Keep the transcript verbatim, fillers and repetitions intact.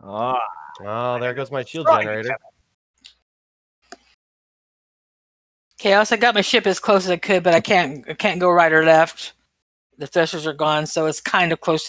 Ah. Oh, there goes my shield generator. Chaos, I got my ship as close as I could, but I can't I can't go right or left. The thrusters are gone, so it's kind of close